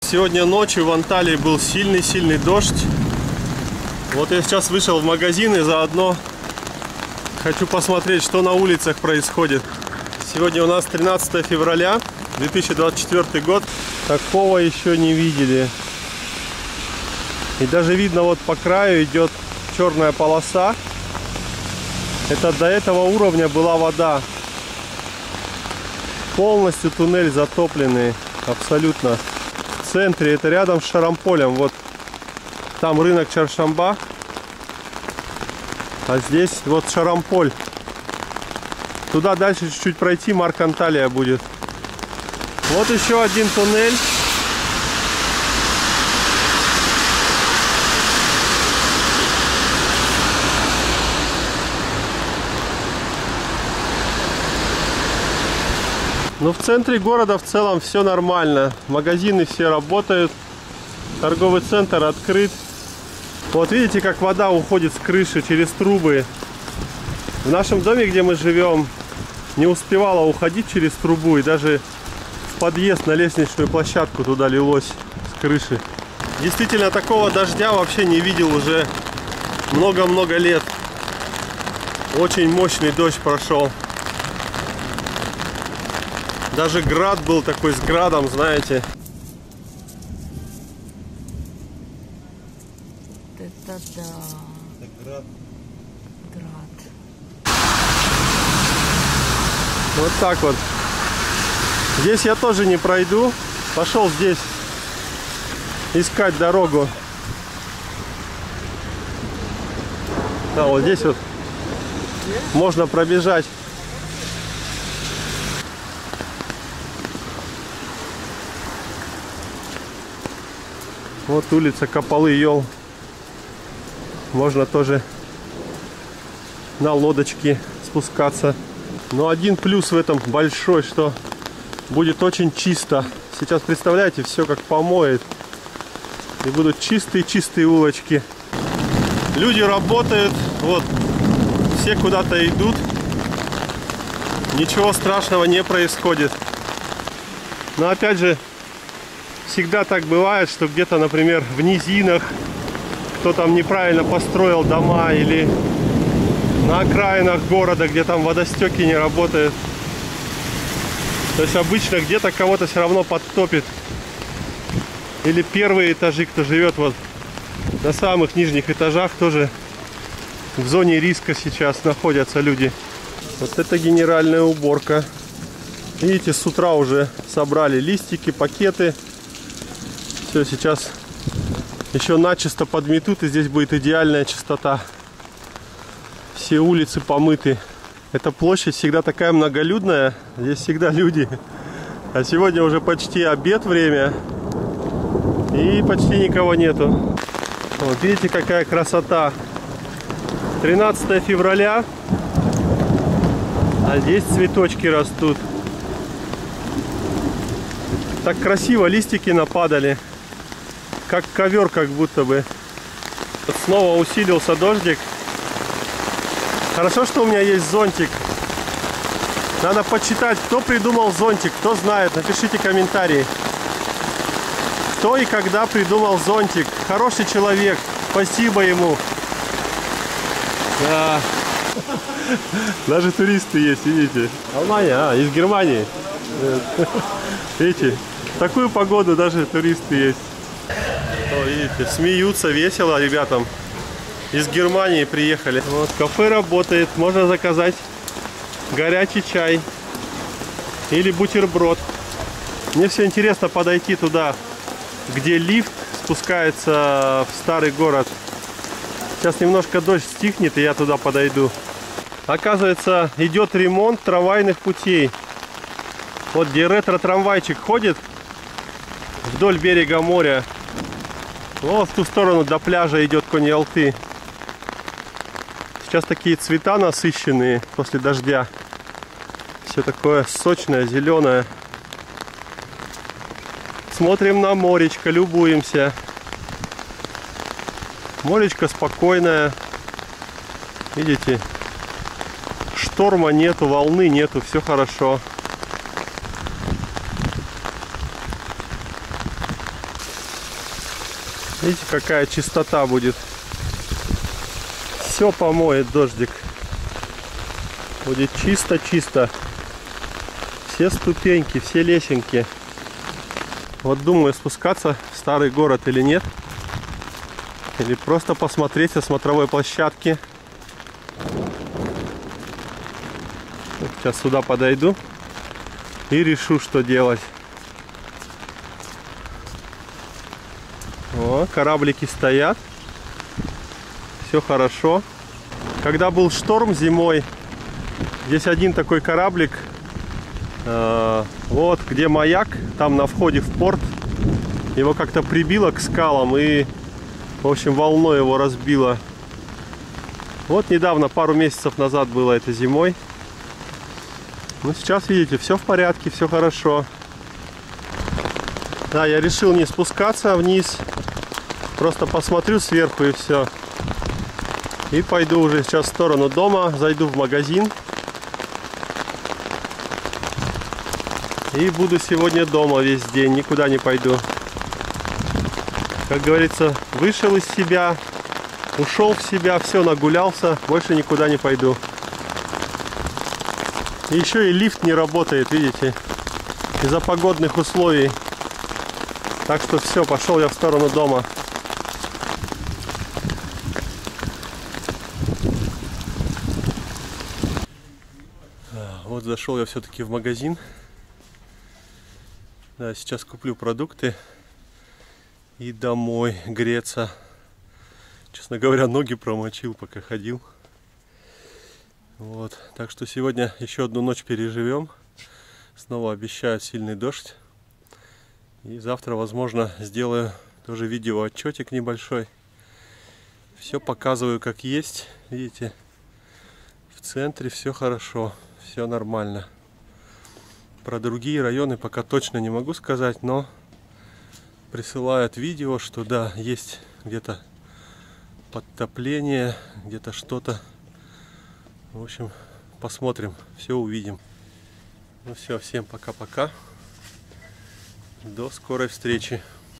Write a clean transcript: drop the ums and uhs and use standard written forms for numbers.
Сегодня ночью в Анталии был сильный дождь. Вот я сейчас вышел в магазин и заодно хочу посмотреть, что на улицах происходит. Сегодня у нас 13 февраля 2024 год. Такого еще не видели. И даже видно, вот по краю идет черная полоса. Это до этого уровня была вода. Полностью туннель затопленный. Абсолютно. В центре, это рядом с Шарамполем. Вот там рынок Чаршамба. А здесь вот Шарамполь. Туда дальше чуть-чуть пройти, Марк Анталия будет. Вот еще один туннель. Но в центре города в целом все нормально. Магазины все работают. Торговый центр открыт. Вот видите, как вода уходит с крыши через трубы. В нашем доме, где мы живем, не успевала уходить через трубу. И даже в подъезд на лестничную площадку туда лилось с крыши. Действительно, такого дождя вообще не видел уже много-много лет. Очень мощный дождь прошел. Даже град был такой с градом, знаете. Это да. Это град. Град. Вот так вот. Здесь я тоже не пройду. Пошел здесь искать дорогу. Да, вот здесь вот можно пробежать. Вот улица Капалы-Йол. Можно тоже на лодочке спускаться. Но один плюс в этом большой, что будет очень чисто. Сейчас, представляете, все как помоет. И будут чистые улочки. Люди работают. Вот. Все куда-то идут. Ничего страшного не происходит. Но опять же, всегда так бывает, что где-то, например, в низинах кто там неправильно построил дома, или на окраинах города, где там водостеки не работают. То есть обычно где-то кого-то все равно подтопит. Или первые этажи, кто живет вот на самых нижних этажах, тоже в зоне риска сейчас находятся люди. Вот это генеральная уборка. Видите, с утра уже собрали листики, пакеты. Все, сейчас еще начисто подметут, и здесь будет идеальная чистота. Все улицы помыты. Эта площадь всегда такая многолюдная. Здесь всегда люди. А сегодня уже почти обед время. И почти никого нету. Вот видите, какая красота. 13 февраля. А здесь цветочки растут. Так красиво, листики нападали. Как ковер, как будто бы. Вот снова усилился дождик. Хорошо, что у меня есть зонтик. Надо почитать, кто придумал зонтик, кто знает. Напишите комментарии. Кто и когда придумал зонтик. Хороший человек. Спасибо ему. Да. Даже туристы есть, видите. Алмания, из Германии. Видите, в такую погоду даже туристы есть. О, видите, смеются, весело ребятам. Из Германии приехали. Вот, кафе работает. Можно заказать горячий чай или бутерброд. Мне все интересно подойти туда, где лифт спускается в старый город. Сейчас немножко дождь стихнет, и я туда подойду. Оказывается, идет ремонт трамвайных путей. Вот где ретро-трамвайчик ходит вдоль берега моря. Вот в ту сторону до пляжа идет Коньялты. Сейчас такие цвета насыщенные после дождя. Все такое сочное, зеленое. Смотрим на моречко, любуемся. Моречко спокойное. Видите? Шторма нету, волны нету, все хорошо. Видите, какая чистота будет. Все помоет дождик. Будет чисто-чисто. Все ступеньки, все лесенки. Вот думаю, спускаться в старый город или нет. Или просто посмотреть со смотровой площадки. Сейчас сюда подойду и решу, что делать. О, кораблики стоят. Все хорошо. Когда был шторм зимой, здесь один такой кораблик. Вот где маяк, там на входе в порт. Его как-то прибило к скалам и, в общем, волной его разбило. Вот недавно, пару месяцев назад было это зимой. Ну, сейчас, видите, все в порядке, все хорошо. Да, я решил не спускаться вниз. Просто посмотрю сверху и все. И пойду уже сейчас в сторону дома. Зайду в магазин. И буду сегодня дома весь день. Никуда не пойду. Как говорится, вышел из себя. Ушел в себя. Все, нагулялся. Больше никуда не пойду. И еще и лифт не работает, видите. Из-за погодных условий. Так что все, пошел я в сторону дома. Вот зашел я все-таки в магазин. Да, сейчас куплю продукты и домой греться. Честно говоря, ноги промочил, пока ходил. Вот, так что сегодня еще одну ночь переживем. Снова обещают сильный дождь. И завтра, возможно, сделаю тоже видеоотчетик небольшой. Все показываю как есть. Видите, в центре все хорошо, все нормально. Про другие районы пока точно не могу сказать, но присылают видео, что да, есть где-то подтопление, где-то что-то. В общем, посмотрим, все увидим. Ну все, всем пока-пока. До скорой встречи.